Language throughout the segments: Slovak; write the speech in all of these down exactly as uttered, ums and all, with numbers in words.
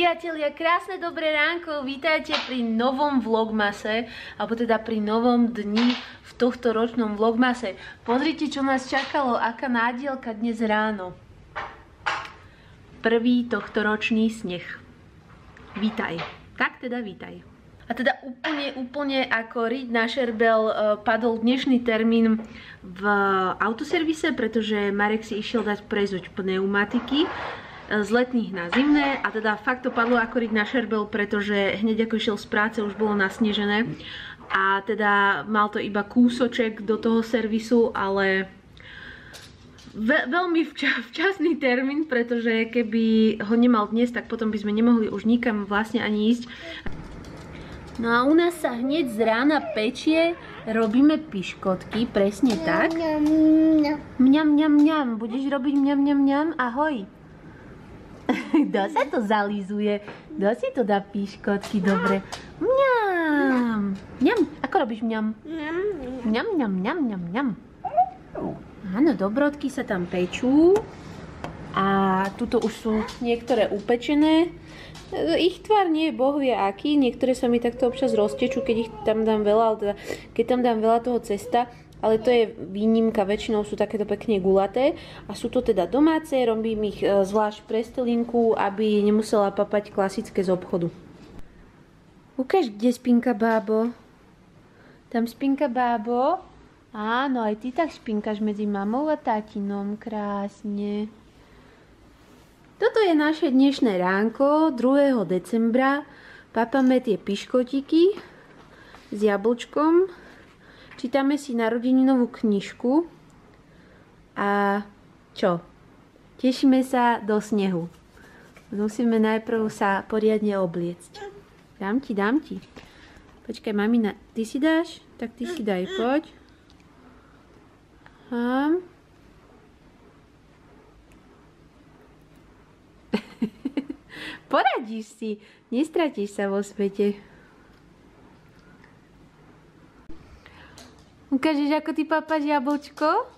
Priatelia, krásne dobré ránko, vítajte pri novom vlogmase, alebo teda pri novom dni v tohto ročnom vlogmase. Pozrite, čo nás čakalo, aká nádielka dnes ráno. Prvý tohto ročný sneh. Vítaj. Tak teda vítaj. A teda úplne, úplne ako riť na šerbel padol dnešný termín v autoservise, pretože Marek si išiel dať prezuť pneumatiky z letných na zimné a teda fakt to padlo ako riť na šerbel, pretože hneď ako išiel z práce už bolo nasnežené a teda mal to iba kúsoček do toho servisu, ale ve veľmi vča včasný termín, pretože keby ho nemal dnes, tak potom by sme nemohli už nikam vlastne ani ísť. No a u nás sa hneď z rána pečie, robíme piškotky, presne tak. Mňam, mňam, mňam, budeš robiť mňam, mňam, mňam, ahoj. Kto sa to zalizuje? Kto si to dá piškotky, dobre? Mňam, mňam, ako robíš mňam? Mňam, mňam, mňam, mňam, mňam. Áno, dobrodky sa tam pečú. A tuto už sú niektoré upečené. Ich tvar nie je bohvie aký, niektoré sa mi takto občas roztečú, keď ich tam dám veľa, ale teda, keď tam dám veľa toho cesta, ale to je výnimka, väčšinou sú takéto pekne gulaté a sú to teda domáce, robím ich zvlášť pre stelinku, aby nemusela papať klasické z obchodu. Ukáž, kde spinka bábo? Tam spinka bábo? Áno, aj ty tak spinkaš medzi mamou a tátinom, krásne. Toto je naše dnešné ránko, druhého decembra. Papame tie piškotiky s jablčkom. Čítame si narodeninovú knižku. A čo? Tešíme sa do snehu. Musíme najprv sa poriadne obliecť. Dám ti, dám ti. Počkaj, mamina, ty si dáš? Tak ty si daj, poď. Aha. Poradíš si, nestratíš sa vo svete. Ukážeš, ako ty papáš jablčko?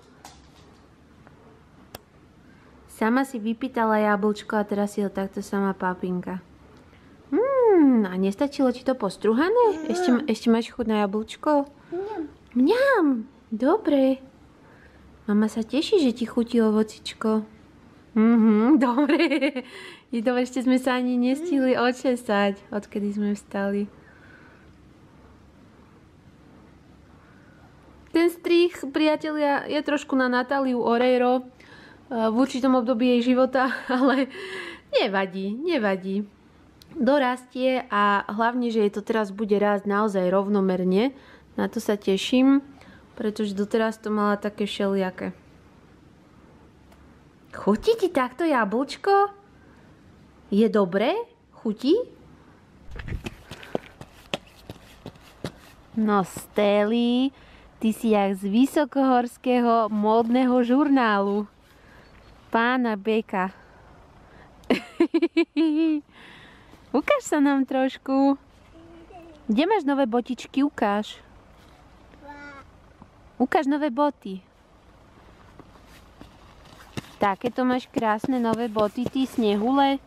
Sama si vypýtala jablčko a teraz si ho takto sama papinka. Hmm, a nestačilo ti to postruhané? Ešte, ešte máš chuť na jablčko? Mňam. Mňam, dobre. Mama sa teší, že ti chutí ovocičko. Mhm, dobre. Je to, ešte sme sa ani nestihli odčesať, odkedy sme vstali. Ten strih, priatelia, je trošku na Natáliu Oreiro v určitom období jej života, ale nevadí, nevadí. Dorastie a hlavne, že je to teraz bude rásť naozaj rovnomerne. Na to sa teším, pretože doteraz to mala také všelijaké. Chutí ti takto jablčko? Je dobré? Chutí? No Steli, ty si jak z vysokohorského módneho žurnálu. Pána Beka. Ukáž sa nám trošku. Kde máš nové botičky? Ukáž. Ukáž nové boty. Takéto máš krásne nové boty, ty snehule.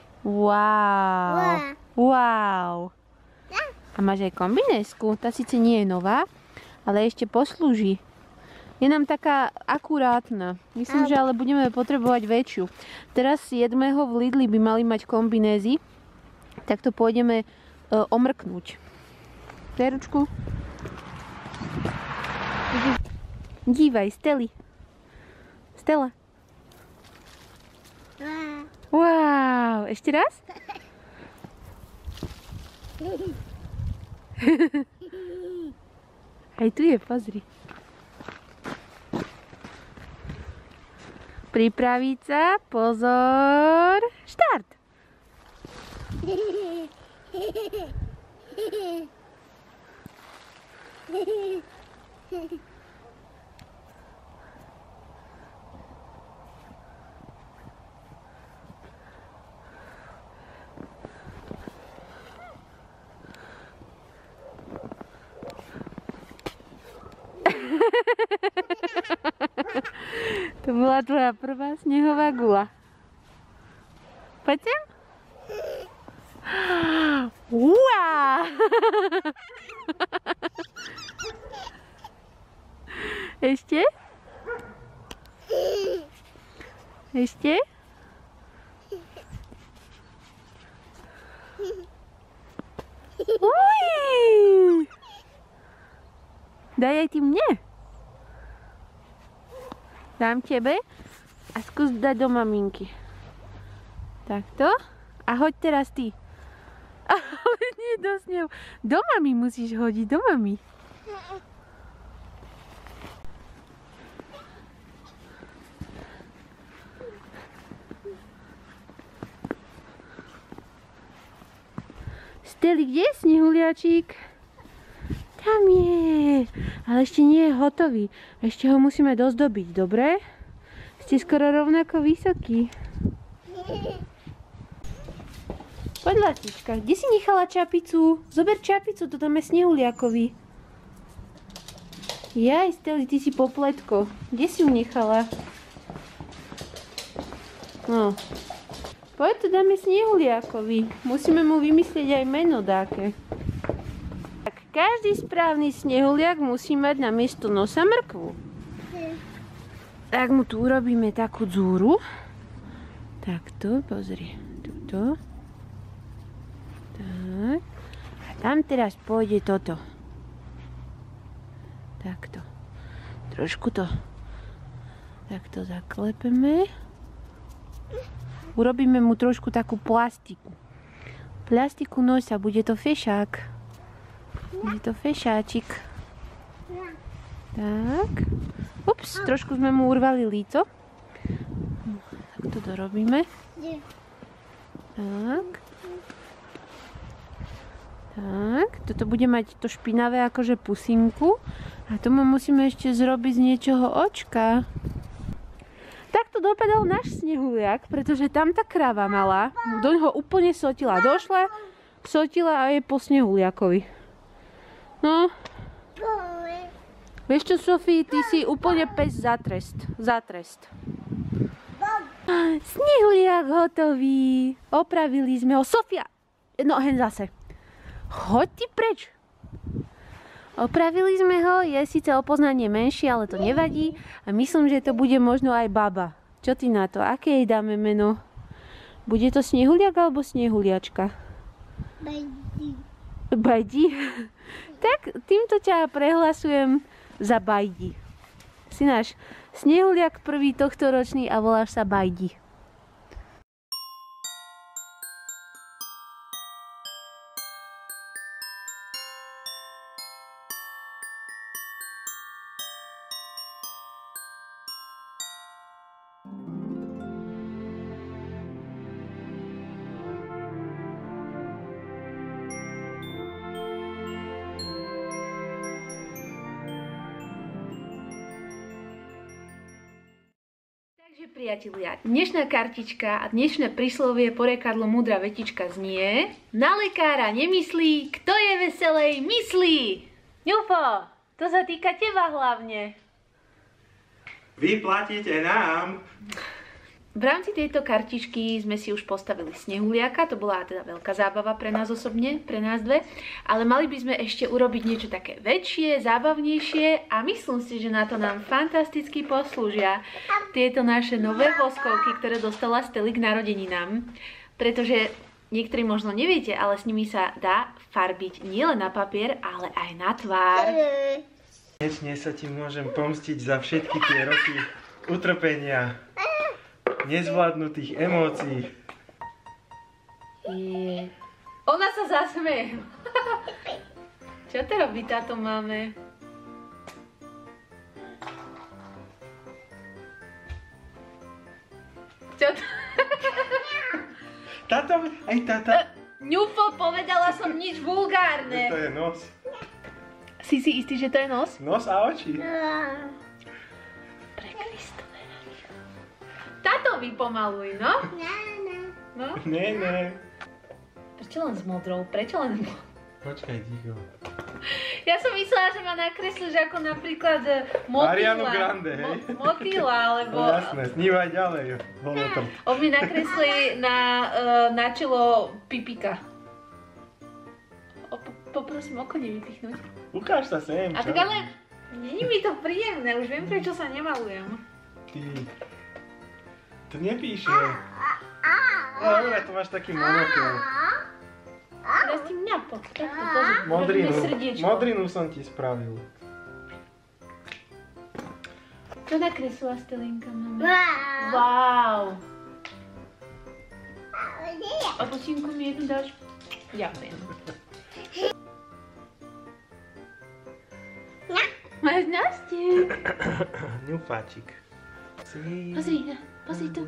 Wow. Wow. A máš aj kombinésku. Tá síce nie je nová, ale ešte poslúži. Je nám taká akurátna. Myslím, že ale budeme potrebovať väčšiu. Teraz siedmeho v Lidli by mali mať kombinézy. Tak to pôjdeme uh, omrknúť. Daj ručku. Dívaj, Steli. Stella. Wow, ešte raz? Aj tu je, pozri. Pripraviť sa, pozor, štart! To bola tvoja prvá snehová gula. Poď sem. Uá! Ešte? Ešte? Uj! Daj aj ty mne. Dám tebe a skús dať do maminky. Takto. A hoď teraz ty. Ale nie do snehu. Do mami musíš hodiť, do mami. Steli, kde je snehuliačik? Tam je. Ale ešte nie je hotový. Ešte ho musíme dozdobiť, dobre? Ste skoro rovnako vysokí. Poď, Latička, kde si nechala čapicu? Zober čapicu, to tam je snehuliakovi. Jaj, Steli, ty si popletko. Kde si ju nechala? No. Poď, to dáme snehuliakovi. Musíme mu vymyslieť aj meno dáke. Tak, každý správny snehuliak musí mať na miesto nosa mrkvu. Tak mu tu urobíme takú dzúru. Takto, pozri. Tuto. Tak. A tam teraz pôjde toto. Takto. Trošku to takto zaklepeme. Urobíme mu trošku takú plastiku. Plastiku nosa, bude to fešák. Bude to fešáčik. Tak. Ups, trošku sme mu urvali líco. Tak to dorobíme. Tak. Tak, toto bude mať to špinavé akože pusinku. A tomu musíme ešte zrobiť z niečoho očka. Takto dopadol náš snehuliak, pretože tam tá kráva malá, doňho úplne sotila. Došla, sotila a je po snehuliakovi. No. Vieš čo, Sofii, ty si úplne pes za trest. Za trest. Snehuliak hotový. Opravili sme ho. Sofia! No, hen zase. Choď ty preč. Opravili sme ho, je síce o poznanie menšie, ale to nevadí. A myslím, že to bude možno aj baba. Čo ty na to? Aké jej dáme meno? Bude to snehuliak alebo snehuliačka? Bajdi. Bajdi? Tak týmto ťa prehlasujem za Bajdi. Si náš snehuliak prvý tohtoročný a voláš sa Bajdi. Takže priatelia, dnešná kartička a dnešné príslovie porekadlo múdra vetička znie: na lekára nemyslí, kto je veselej myslí. Ňufo, to sa týka teba hlavne. Vy platíte nám. V rámci tejto kartičky sme si už postavili snehuliaka, to bola teda veľká zábava pre nás osobne, pre nás dve, ale mali by sme ešte urobiť niečo také väčšie, zábavnejšie a myslím si, že na to nám fantasticky poslúžia tieto naše nové voskovky, ktoré dostala Steli k narodeninám, pretože niektorí možno neviete, ale s nimi sa dá farbiť nielen na papier, ale aj na tvár. Konečne sa ti môžem pomstiť za všetky tie roky utrpenia, nezvládnutých emócií. Je. Ona sa zasmeje. Čo to robí táto máme? Čo to? Táto, aj táta. Ňufo, povedala som nič vulgárne. To je nos. Si si istý, že to je nos? Nos a oči. Pre Kristove. Táto vypomaluj, no? No? Ne, ne. Prečo len s modrou? Prečo len... Počkaj, ticho. Ja som myslela, že ma nakreslíš ako napríklad motýla. Arianu Grande, hej? Mo motýla, alebo... No jasné, snívaj ďalej. Bolo to. On mi nakreslí na, uh, na čelo pipika. poprosím oko nevypichnúť. Ukáž sa sem, A čo? tak ale, není mi to príjemné, už viem, prečo sa nemalujem. Ty, to nepíše. No dobré, tu máš taký monokel. Teraz ti mňa po, takto pozor, Modrinu, robíme srdiečko. modrinu som ti spravil. Čo nakreslila Stelinka, mama? Wow. A počinku mi jednu dáš? Ďakujem. Máš nástiek. Ňufáčik. Pozri, pozri tu.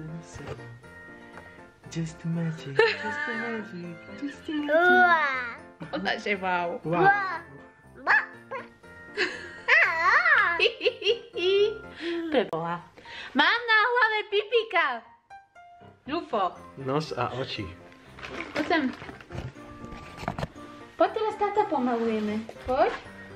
Just a magic, just a magic, just a magic. Ona že wow. Wow. Preboha. Mám na hlave pipika. Ďufo. Nos a oči. Poď sem. Poď teraz táta pomalujeme. Poď.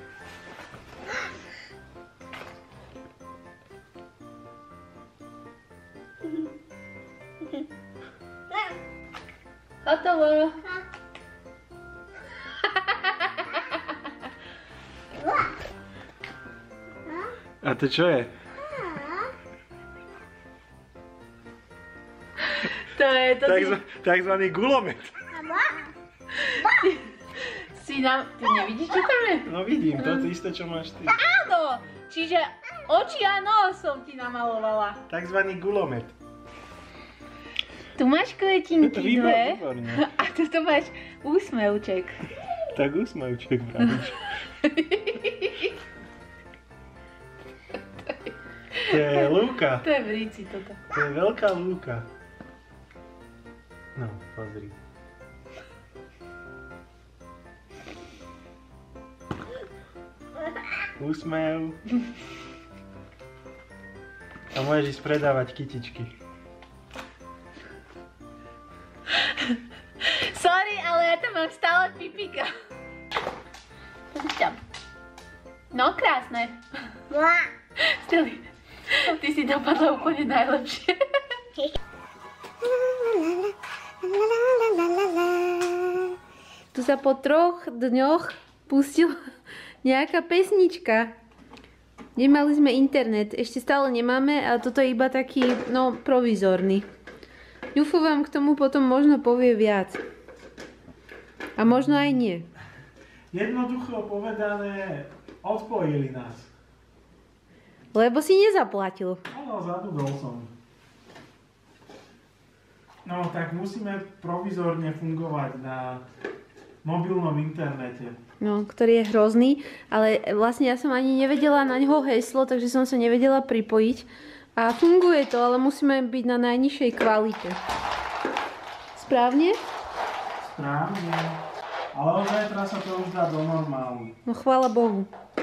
Hotovo. A to čo je? To je, to Takzva, takzvaný gulomet. si, si nám, ty nevidíš, čo tam je? No vidím, to je isté, čo máš ty. Áno, čiže oči a nos som ti namalovala. Takzvaný gulomet. Tu máš Je to kvetinky výbor, dve výborne. a tu to máš úsmevček. Tak úsmevček vravíš. To je lúka. To je v ríci toto. To je veľká lúka. No, pozri. Úsmev. A môžeš ísť predávať kytičky. Sorry, ale ja tam mám stále pipika. Pozri tam. No, krásne. Steli, ty si dopadla úplne najlepšie. Tu sa po troch dňoch pustila nejaká pesnička. Nemali sme internet, ešte stále nemáme, ale toto je iba taký, no, provizorný. Ňufo vám k tomu potom možno povie viac. A možno aj nie. Jednoducho povedané, odpojili nás. Lebo si nezaplatil. Áno, zabudol som. No, tak musíme provizorne fungovať na mobilnom internete. No, ktorý je hrozný, ale vlastne ja som ani nevedela na ňoho heslo, takže som sa nevedela pripojiť. A funguje to, ale musíme byť na najnižšej kvalite. Správne? Správne. Ale od zajtra sa to už dá do normálu. No chvála Bohu.